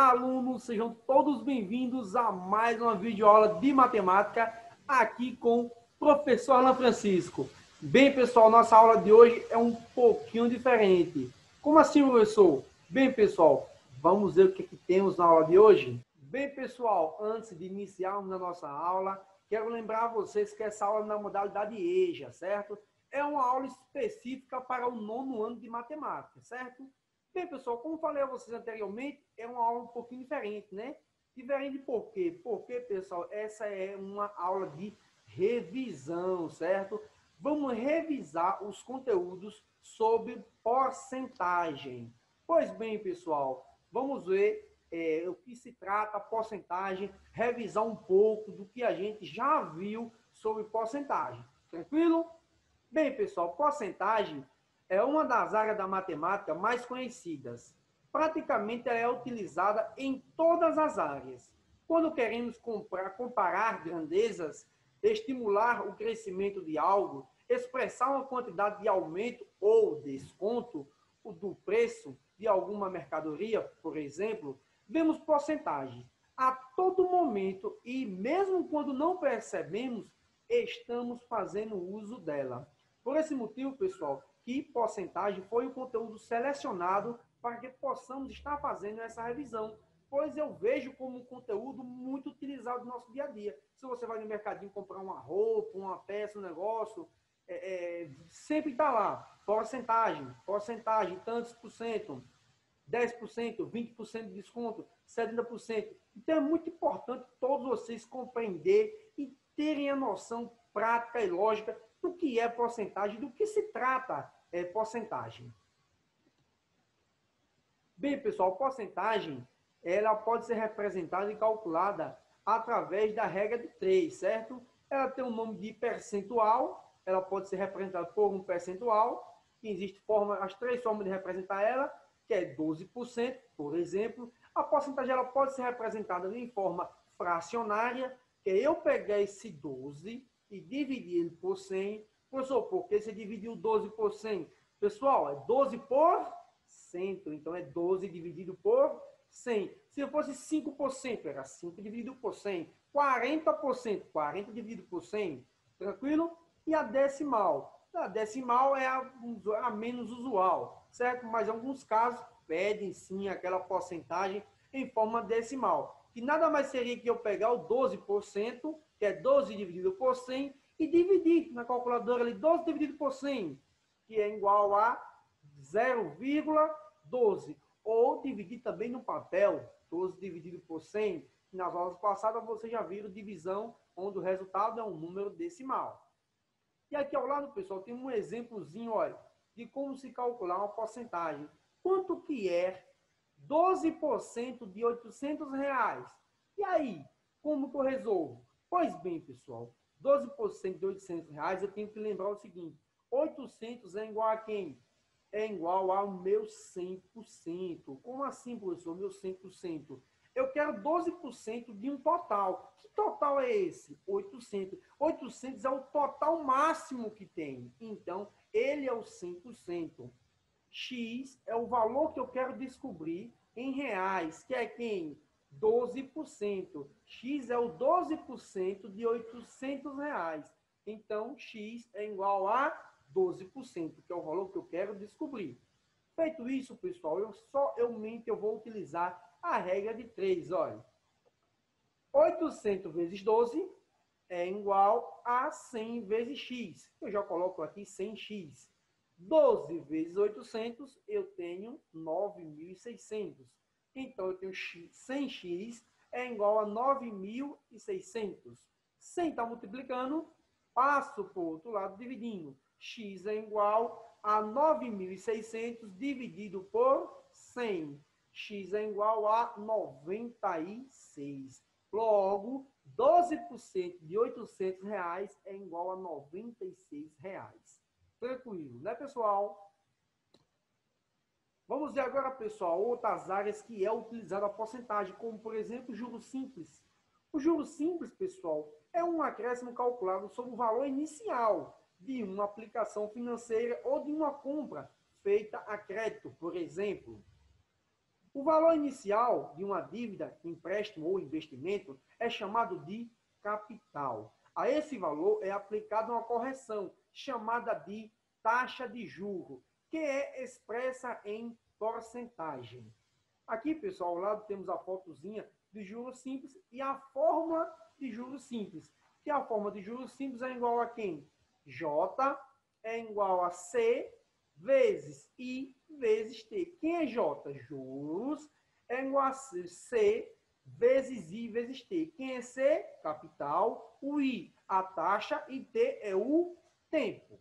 Olá, alunos, sejam todos bem-vindos a mais uma videoaula de matemática aqui com o professor Alan Francisco. Bem, pessoal, nossa aula de hoje é um pouquinho diferente. Como assim, professor? Bem, pessoal, vamos ver o que temos na aula de hoje? Bem, pessoal, antes de iniciarmos a nossa aula, quero lembrar a vocês que essa aula é na modalidade EJA, certo? É uma aula específica para o 9º ano de matemática, certo? Bem, pessoal, como falei a vocês anteriormente, é uma aula um pouquinho diferente, né? Diferente por quê? Porque, pessoal, essa é uma aula de revisão, certo? Vamos revisar os conteúdos sobre porcentagem. Pois bem, pessoal, vamos ver o que se trata a porcentagem, revisar um pouco do que a gente já viu sobre porcentagem. Tranquilo? Bem, pessoal, porcentagem é uma das áreas da matemática mais conhecidas. Praticamente ela é utilizada em todas as áreas. Quando queremos comparar grandezas, estimular o crescimento de algo, expressar uma quantidade de aumento ou desconto do preço de alguma mercadoria, por exemplo, vemos porcentagem. A todo momento, e mesmo quando não percebemos, estamos fazendo uso dela. Por esse motivo, pessoal, que porcentagem foi o conteúdo selecionado para que possamos estar fazendo essa revisão, pois eu vejo como um conteúdo muito utilizado no nosso dia a dia. Se você vai no mercadinho comprar uma roupa, uma peça, um negócio, sempre está lá, porcentagem, tantos por cento, 10%, 20% de desconto, 70%. Então é muito importante todos vocês compreender e terem a noção prática e lógica do que é porcentagem, do que se trata porcentagem. Bem, pessoal, porcentagem ela pode ser representada e calculada através da regra de 3, certo? Ela tem um nome de percentual, ela pode ser representada por um percentual, que existe as 3 formas de representar ela, que é 12%, por exemplo. A porcentagem ela pode ser representada em forma fracionária, que é eu pegar esse 12 e dividir ele por 100. Professor, por que você dividiu 12 por 100? Pessoal, é 12 por 100, então é 12 dividido por 100. Se fosse 5%, era 5 dividido por 100. 40%, 40 dividido por 100. Tranquilo? E a decimal? A decimal é a menos usual, certo? Mas em alguns casos pedem sim aquela porcentagem em forma decimal. Que nada mais seria que eu pegar o 12%, que é 12 dividido por 100, e dividir na calculadora ali 12 dividido por 100, que é igual a 0,12. Ou dividir também no papel, 12 dividido por 100. Nas aulas passadas vocês já viram divisão, onde o resultado é um número decimal. E aqui ao lado, pessoal, tem um exemplozinho, olha, de como se calcular uma porcentagem. Quanto que é 12% de R$800? E aí, como que eu resolvo? Pois bem, pessoal, 12% de R$800, eu tenho que lembrar o seguinte, 800 é igual a quem? É igual ao meu 100%. Como assim, professor, meu 100%? Eu quero 12% de um total. Que total é esse? 800. 800 é o total máximo que tem. Então, ele é o 100%. X é o valor que eu quero descobrir em reais, que é quem? 12%. X é o 12% de R$800. Então, X é igual a 12%, que é o valor que eu quero descobrir. Feito isso, pessoal, eu vou utilizar a regra de 3, olha. 800 vezes 12 é igual a 100 vezes x. Eu já coloco aqui 100x. 12 vezes 800, eu tenho 9.600. Então, eu tenho 100x é igual a 9.600. 100 está multiplicando, passo para o outro lado dividindo. X é igual a 9.600 dividido por 100. X é igual a 96. Logo, 12% de R$800 é igual a R$96. Tranquilo, né, pessoal? Vamos ver agora, pessoal, outras áreas que é utilizada a porcentagem, como, por exemplo, juros simples. O juros simples, pessoal, é um acréscimo calculado sobre o valor inicial de uma aplicação financeira ou de uma compra feita a crédito, por exemplo. O valor inicial de uma dívida, empréstimo ou investimento é chamado de capital. A esse valor é aplicada uma correção chamada de taxa de juro, que é expressa em porcentagem. Aqui, pessoal, ao lado temos a fotozinha de juros simples e a fórmula de juros simples. Que a fórmula de juros simples é igual a quem? J é igual a C vezes I vezes T. Quem é J? Juros é igual a C vezes I vezes T. Quem é C? Capital. O I, a taxa, e T é o tempo.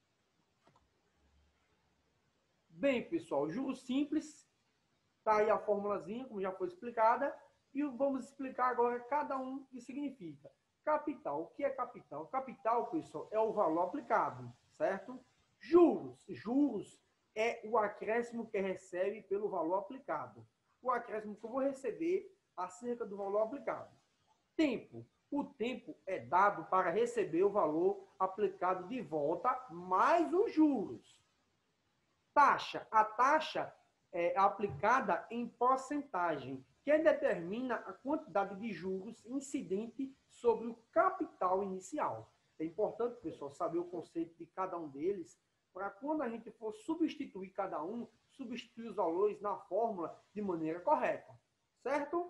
Bem, pessoal, juros simples, tá aí a formulazinha, como já foi explicada, e vamos explicar agora cada um que significa. Capital, o que é capital? Capital, pessoal, é o valor aplicado, certo? Juros é o acréscimo que recebe pelo valor aplicado. O acréscimo que eu vou receber acerca do valor aplicado. Tempo. O tempo é dado para receber o valor aplicado de volta, mais os juros. Taxa. A taxa é aplicada em porcentagem, que determina a quantidade de juros incidente sobre o capital inicial. É importante, pessoal, saber o conceito de cada um deles, para quando a gente for substituir cada um, substituir os valores na fórmula de maneira correta. Certo?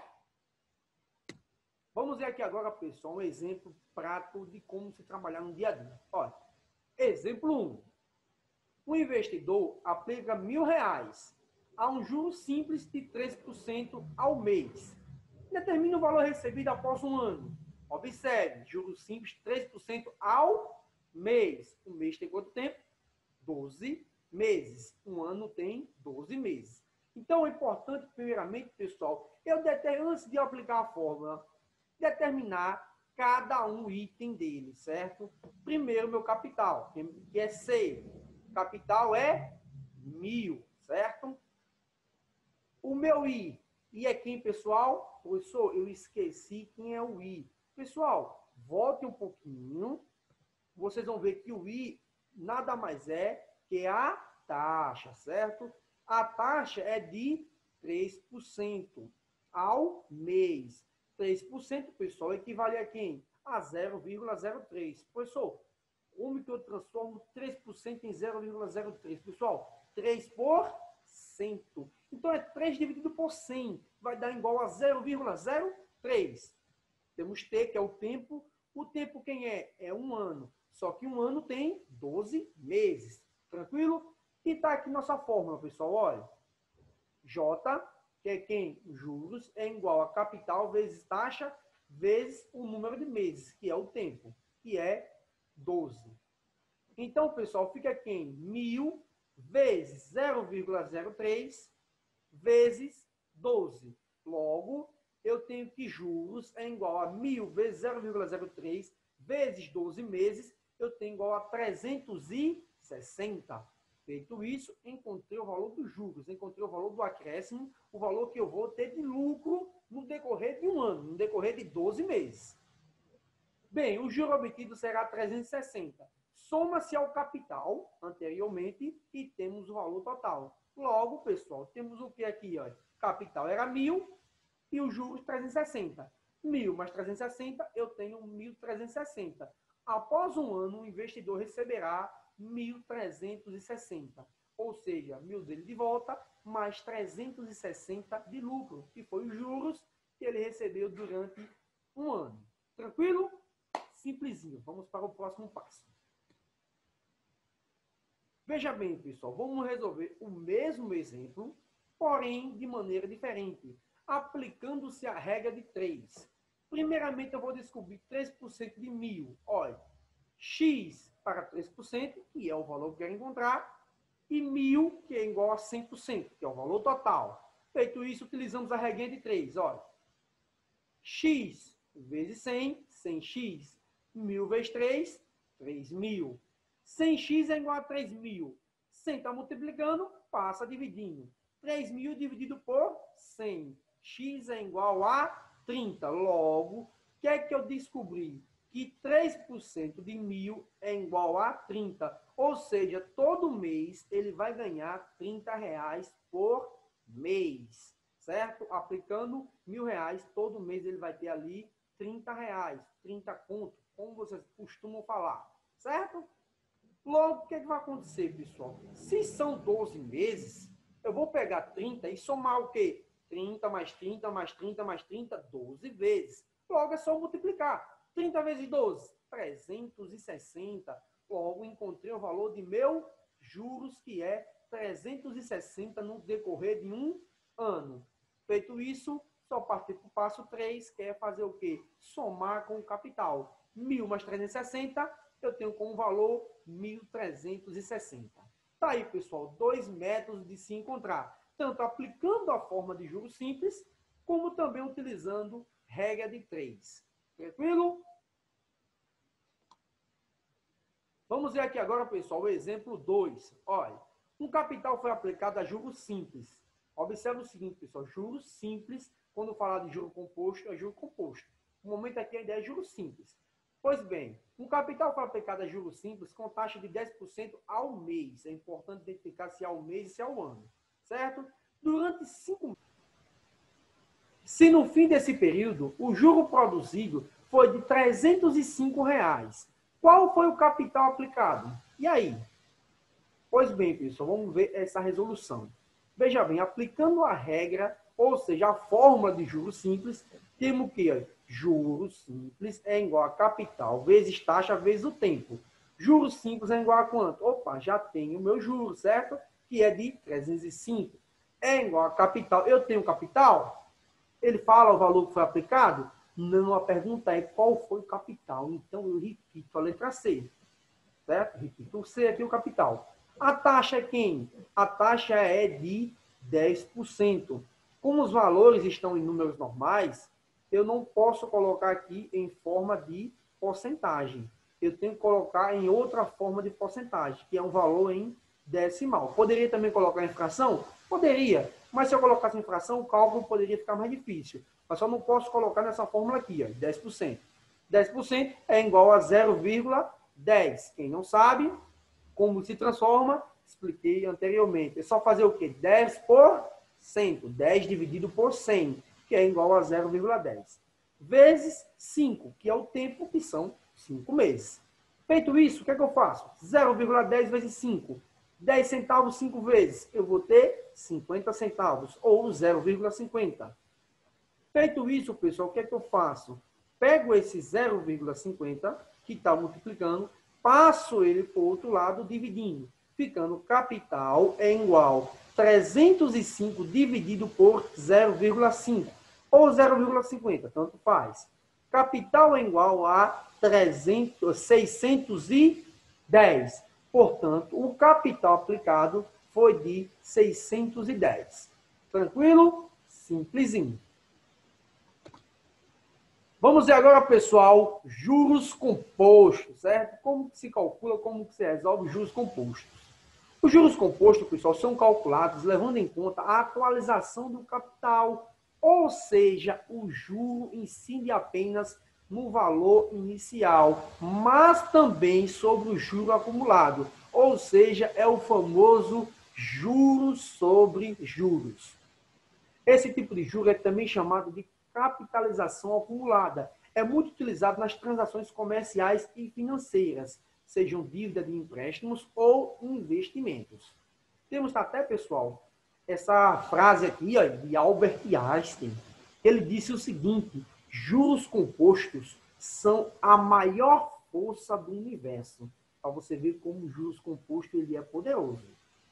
Vamos ver aqui agora, pessoal, um exemplo prático de como se trabalhar no dia a dia. Olha, exemplo 1. O investidor aplica R$1.000 a um juro simples de 3% ao mês. Determina o valor recebido após um ano. Observe, juros simples 3% ao mês. Um mês tem quanto tempo? 12 meses. Um ano tem 12 meses. Então, é importante, primeiramente, pessoal, antes de aplicar a fórmula, determinar cada um item dele, certo? Primeiro, meu capital, que é C. Capital é 1.000, certo? O meu I. I é quem, pessoal? Professor, eu esqueci quem é o I. Pessoal, volte um pouquinho. Vocês vão ver que o I nada mais é que a taxa, certo? A taxa é de 3% ao mês. 3%, pessoal, equivale a quem? A 0,03. Professor, como que eu transformo 3% em 0,03? Pessoal, 3%. Então, é 3 dividido por 100. Vai dar igual a 0,03. Temos T, que é o tempo. O tempo quem é? É um ano. Só que um ano tem 12 meses. Tranquilo? E está aqui nossa fórmula, pessoal. Olha. J, que é quem? Juros, é igual a capital vezes taxa vezes o número de meses, que é o tempo, que é 12. Então, pessoal, fica quem? 1.000 vezes 0,03 vezes 12. Logo, eu tenho que juros é igual a 1.000 vezes 0,03 vezes 12 meses, eu tenho igual a 360. Feito isso, encontrei o valor dos juros, encontrei o valor do acréscimo, o valor que eu vou ter de lucro no decorrer de um ano, no decorrer de 12 meses. Bem, o juro obtido será 360. Soma-se ao capital anteriormente e temos o valor total. Logo, pessoal, temos o que aqui? Ó? Capital era 1.000 e os juros 360. 1.000 mais 360, eu tenho 1.360. Após um ano, o investidor receberá 1.360. Ou seja, 1.000 dele de volta, mais 360 de lucro, que foi os juros que ele recebeu durante um ano. Tranquilo? Simplesinho. Vamos para o próximo passo. Veja bem, pessoal, vamos resolver o mesmo exemplo, porém de maneira diferente, aplicando-se a regra de 3. Primeiramente, eu vou descobrir 3% de 1.000. Olha, X para 3%, que é o valor que eu quero encontrar, e 1.000, que é igual a 100%, que é o valor total. Feito isso, utilizamos a regra de 3. Olha, X vezes 100, 100x. 1.000 vezes 3, 3.000. 100x é igual a 3.000. 100 está multiplicando, passa dividindo. 3.000 dividido por 100. X é igual a 30. Logo, o que é que eu descobri? Que 3% de 1.000 é igual a 30. Ou seja, todo mês ele vai ganhar R$30 por mês, certo? Aplicando R$1.000, todo mês ele vai ter ali R$30, 30 conto, como vocês costumam falar, certo? Logo, o que vai acontecer, pessoal? Se são 12 meses, eu vou pegar 30 e somar o quê? 30 mais 30 mais 30 mais 30, 12 vezes. Logo, é só multiplicar. 30 vezes 12, 360. Logo, encontrei o valor de meu juros, que é 360 no decorrer de um ano. Feito isso, só partir para o passo 3, que é fazer o quê? Somar com o capital. 1.000 mais 360, eu tenho como valor 1.360. Tá aí, pessoal, dois métodos de se encontrar. Tanto aplicando a forma de juros simples, como também utilizando regra de 3. Tranquilo? Vamos ver aqui agora, pessoal, o exemplo 2. Olha, um capital foi aplicado a juros simples. Observe o seguinte, pessoal, juros simples, quando falar de juro composto, é juro composto. No momento aqui a ideia é juros simples. Pois bem, um capital foi aplicado a juros simples com taxa de 10% ao mês. É importante identificar se é ao mês e se é ao ano, certo? Durante 5 meses. Se no fim desse período o juro produzido foi de R$305, qual foi o capital aplicado? E aí? Pois bem, pessoal, vamos ver essa resolução. Veja bem, aplicando a regra, ou seja, a fórmula de juros simples, temos que juros simples é igual a capital vezes taxa vezes o tempo. Juros simples é igual a quanto? Opa, já tenho o meu juro, certo? Que é de 305. É igual a capital. Eu tenho capital? Ele fala o valor que foi aplicado? Não, a pergunta é qual foi o capital. Então, eu repito a letra C. Certo? Repito o C aqui, o capital. A taxa é quem? A taxa é de 10%. Como os valores estão em números normais, eu não posso colocar aqui em forma de porcentagem. Eu tenho que colocar em outra forma de porcentagem, que é um valor em decimal. Poderia também colocar em fração? Poderia. Mas se eu colocasse em fração, o cálculo poderia ficar mais difícil. Mas só não posso colocar nessa fórmula aqui, ó, 10%. 10% é igual a 0,10. Quem não sabe como se transforma, expliquei anteriormente. É só fazer o quê? 10%. 10 dividido por 100, que é igual a 0,10. Vezes 5, que é o tempo, que são 5 meses. Feito isso, o que é que eu faço? 0,10 vezes 5. 10 centavos 5 vezes. Eu vou ter 50 centavos, ou 0,50. Feito isso, pessoal, o que é que eu faço? Pego esse 0,50, que está multiplicando, passo ele para o outro lado, dividindo. Ficando capital é igual a 305 dividido por 0,5. Ou 0,50, tanto faz. Capital é igual a 610. Portanto, o capital aplicado foi de 610. Tranquilo? Simplesinho. Vamos ver agora, pessoal, juros compostos, certo? Como que se calcula, como que se resolve os juros compostos? Os juros compostos, pessoal, são calculados levando em conta a atualização do capital, ou seja, o juro incide apenas no valor inicial, mas também sobre o juro acumulado, ou seja, é o famoso juros sobre juros. Esse tipo de juro é também chamado de capitalização acumulada. É muito utilizado nas transações comerciais e financeiras, sejam dívida de empréstimos ou investimentos. Temos até, pessoal, essa frase aqui, ó, de Albert Einstein. Ele disse o seguinte: juros compostos são a maior força do universo. Para você ver como o juros composto ele é poderoso.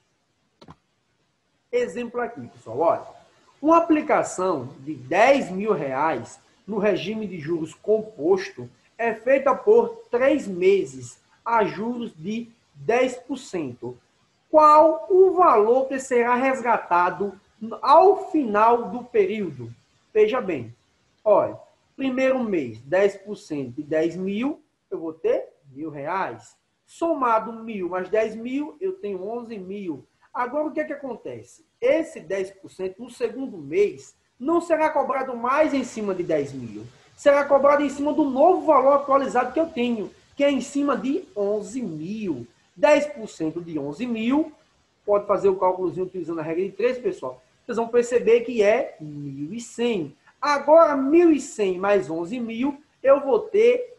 Exemplo aqui, pessoal, olha. Uma aplicação de R$10.000 no regime de juros composto é feita por 3 meses a juros de 10%. Qual o valor que será resgatado ao final do período? Veja bem, olha, primeiro mês, 10% de 10.000, eu vou ter R$1.000. Somado 1.000 mais 10.000, eu tenho 11.000. Agora, o que é que acontece? Esse 10% no segundo mês não será cobrado mais em cima de 10.000. Será cobrado em cima do novo valor atualizado que eu tenho, que é em cima de 11.000. 10% de 11.000, pode fazer o cálculozinho utilizando a regra de 3, pessoal. vocês vão perceber que é 1.100. Agora, 1.100 mais 11.000, eu vou ter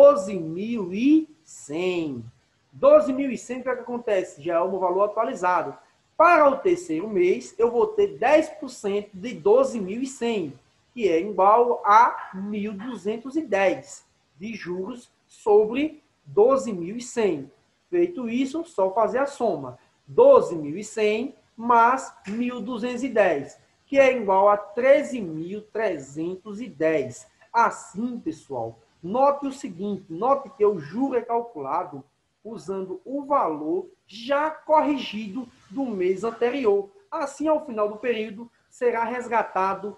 12.100. 12.100, o que acontece? Já é o meu valor atualizado. Para o terceiro mês, eu vou ter 10% de 12.100, que é igual a 1.210 de juros sobre 12.100. Feito isso, só fazer a soma. 12.100 mais 1.210, que é igual a 13.310. Assim, pessoal, note o seguinte, note que o juro é calculado usando o valor já corrigido do mês anterior. Assim, ao final do período, será resgatado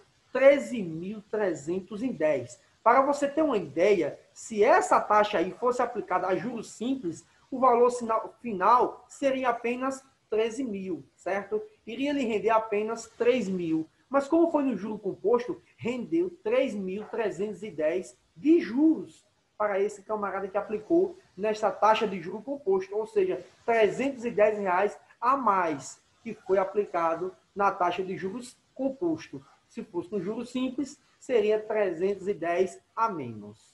13.310. Para você ter uma ideia, se essa taxa aí fosse aplicada a juros simples, o valor final seria apenas 13.000, certo? Iria lhe render apenas 3.000. Mas como foi no juro composto, rendeu 3.310 de juros para esse camarada que aplicou nesta taxa de juro composto, ou seja, R$310 a mais que foi aplicado na taxa de juros composto. Se fosse no juro simples, seria 310 a menos.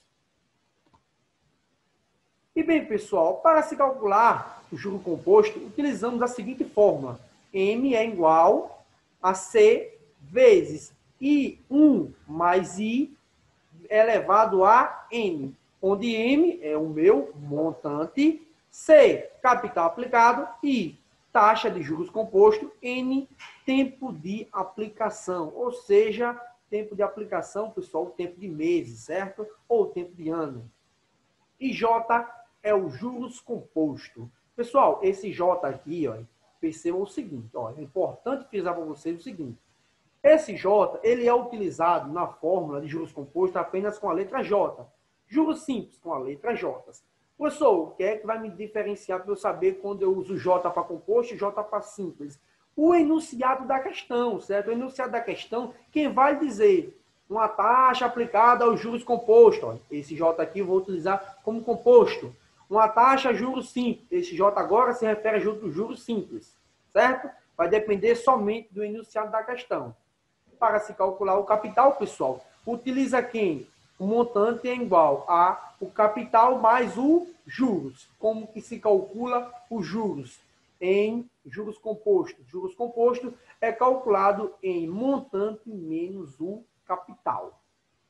E bem, pessoal, para se calcular o juro composto, utilizamos a seguinte fórmula. M é igual a C vezes I1 mais I elevado a N, onde M é o meu montante, C, capital aplicado, I, taxa de juros composto, N, tempo de aplicação, ou seja, tempo de aplicação, pessoal, tempo de meses, certo? Ou tempo de ano. E J é o juros composto. Pessoal, esse J aqui, ó, percebam o seguinte, ó, é importante frisar para vocês o seguinte. Esse J, ele é utilizado na fórmula de juros compostos apenas com a letra J. Juros simples com a letra J. Professor, o que é que vai me diferenciar para eu saber quando eu uso J para composto e J para simples? O enunciado da questão, certo? O enunciado da questão, quem vai dizer uma taxa aplicada aos juros compostos. Ó, esse J aqui eu vou utilizar como composto. Uma taxa juros simples. Esse J agora se refere a juros simples, certo? Vai depender somente do enunciado da questão. Para se calcular o capital, pessoal, utiliza quem? O montante é igual a o capital mais o juros. Como que se calcula os juros? Em juros compostos. Juros compostos é calculado em montante menos o capital.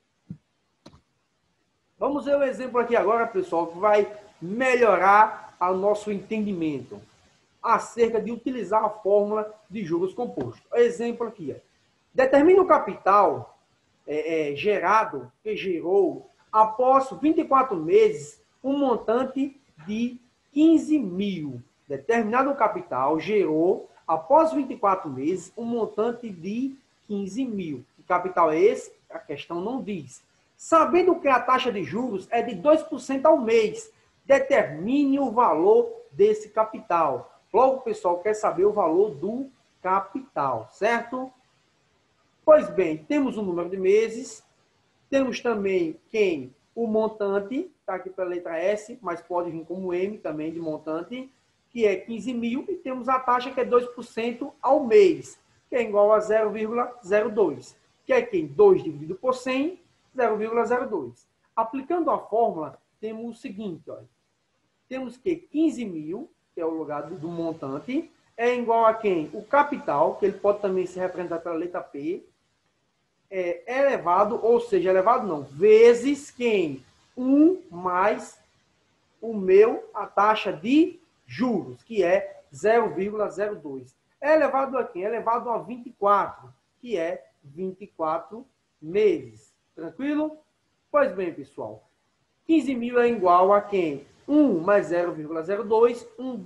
Vamos ver o exemplo aqui agora, pessoal, que vai melhorar o nosso entendimento acerca de utilizar a fórmula de juros compostos. O exemplo aqui, ó. Determina o capital gerado, que gerou, após 24 meses, um montante de 15.000. Determinado capital gerou, após 24 meses, um montante de 15.000. Que capital é esse? A questão não diz. Sabendo que a taxa de juros é de 2% ao mês, determine o valor desse capital. Logo, o pessoal quer saber o valor do capital, certo? Pois bem, temos o número de meses, temos também quem? O montante, está aqui pela letra S, mas pode vir como M também de montante, que é 15.000, e temos a taxa que é 2% ao mês, que é igual a 0,02, que é quem? 2 dividido por 100, 0,02. Aplicando a fórmula, temos o seguinte, ó, temos que 15.000, que é o lugar do montante, é igual a quem? O capital, que ele pode também ser representado pela letra P, elevado, ou seja, elevado não, vezes quem? 1 mais a taxa de juros, que é 0,02. É elevado a quem? É elevado a 24, que é 24 meses. Tranquilo? Pois bem, pessoal, 15.000 é igual a quem? 1 mais 0,02,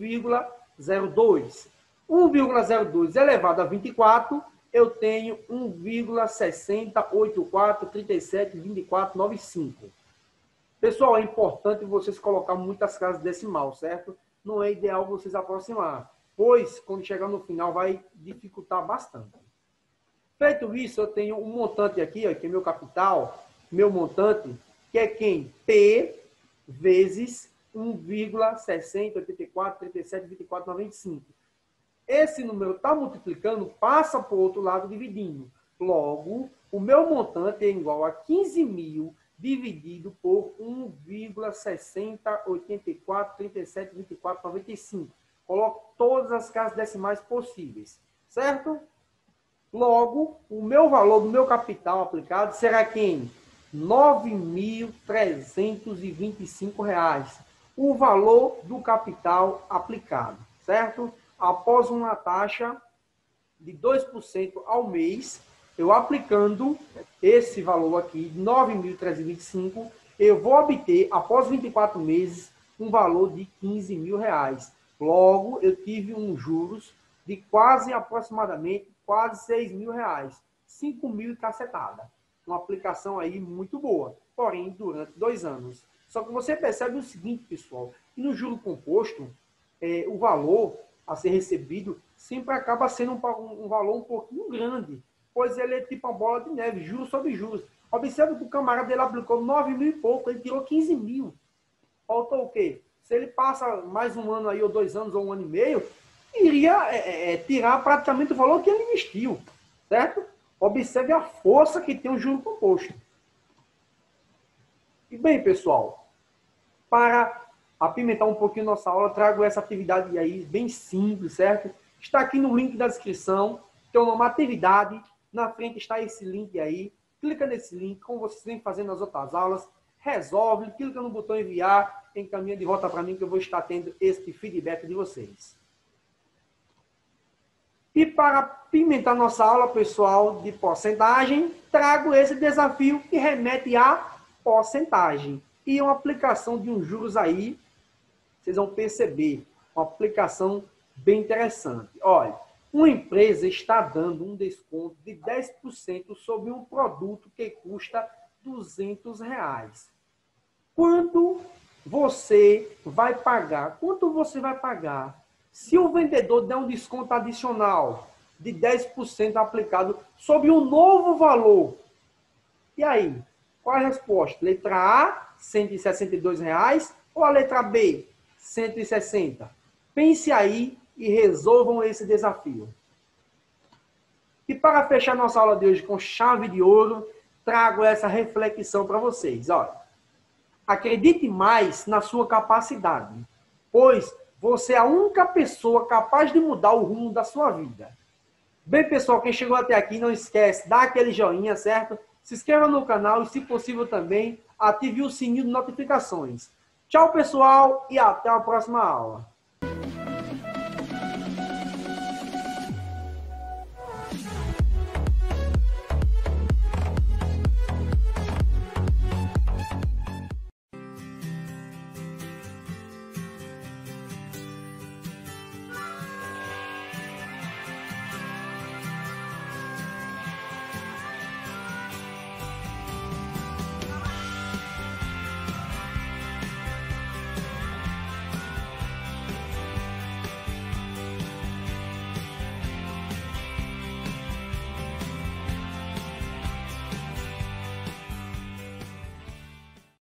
1,02. 1,02 elevado a 24, eu tenho 1,6084372495. Pessoal, é importante vocês colocar muitas casas decimal, certo? Não é ideal vocês aproximar, pois quando chegar no final vai dificultar bastante. Feito isso, eu tenho um montante aqui, ó, que é meu capital, meu montante, que é quem? P vezes 1,6084372495. Esse número está multiplicando, passa para o outro lado dividindo. Logo, o meu montante é igual a 15.000 dividido por 1,6084372495. Coloco todas as casas decimais possíveis, certo? Logo, o meu valor do meu capital aplicado será quem? R$ 9.325. O valor do capital aplicado, certo? Após uma taxa de 2% ao mês, eu aplicando esse valor aqui, 9.325, eu vou obter, após 24 meses, um valor de R$ 15.000. Logo, eu tive um juros de aproximadamente R$ 6.000. 5.000 e cacetada. Uma aplicação aí muito boa, porém, durante 2 anos. Só que você percebe o seguinte, pessoal, que no juro composto, o valor a ser recebido sempre acaba sendo um valor um pouquinho grande, pois ele é tipo uma bola de neve, juros sobre juros. Observe que o camarada dele aplicou 9.000 e pouco, ele tirou 15.000. Faltou o quê? Se ele passa mais um ano aí, ou 2 anos, ou 1 ano e meio, iria tirar praticamente o valor que ele investiu, certo? Observe a força que tem o juro composto. E bem, pessoal, para apimentar um pouquinho nossa aula, trago essa atividade aí bem simples, certo? Está aqui no link da descrição, tem uma atividade, na frente está esse link aí, clica nesse link, como vocês vêm fazendo nas outras aulas, resolve, clica no botão enviar, encaminha de volta para mim que eu vou estar tendo este feedback de vocês. E para apimentar nossa aula, pessoal, de porcentagem, trago esse desafio que remete à porcentagem. E uma aplicação de uns juros aí, vocês vão perceber, uma aplicação bem interessante. Olha, uma empresa está dando um desconto de 10% sobre um produto que custa R$ 200. Quanto você vai pagar? Quanto você vai pagar? Se o vendedor der um desconto adicional de 10% aplicado sobre um novo valor, e aí? Qual é a resposta? Letra A, R$ 162, ou a letra B, 160? Pense aí e resolvam esse desafio. E para fechar nossa aula de hoje com chave de ouro, trago essa reflexão para vocês. Olha, acredite mais na sua capacidade, pois você é a única pessoa capaz de mudar o rumo da sua vida. Bem, pessoal, quem chegou até aqui, não esquece, dá aquele joinha, certo? Se inscreva no canal e, se possível também, ative o sininho de notificações. Tchau, pessoal, e até a próxima aula.